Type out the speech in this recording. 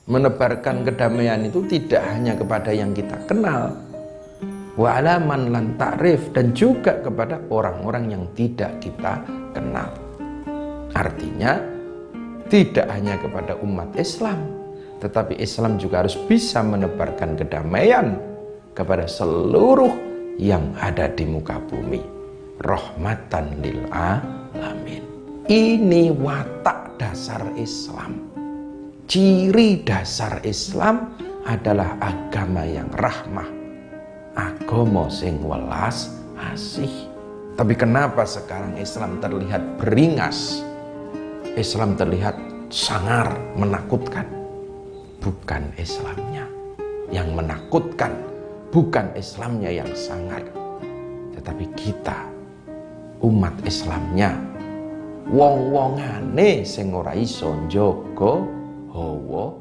Menebarkan kedamaian itu tidak hanya kepada yang kita kenal, wa alaman lan ta'rif, dan juga kepada orang-orang yang tidak kita kenal. Artinya tidak hanya kepada umat Islam, tetapi Islam juga harus bisa menebarkan kedamaian kepada seluruh yang ada di muka bumi. Rahmatan lil alamin. Ini watak dasar Islam. Ciri dasar Islam adalah agama yang rahmah, agama sing welas asih. Tapi kenapa sekarang Islam terlihat beringas, Islam terlihat sangar, menakutkan? Bukan Islamnya yang menakutkan, bukan Islamnya yang sangar, tetapi kita, umat Islamnya, wong-wongane sing ora iso njaga hawa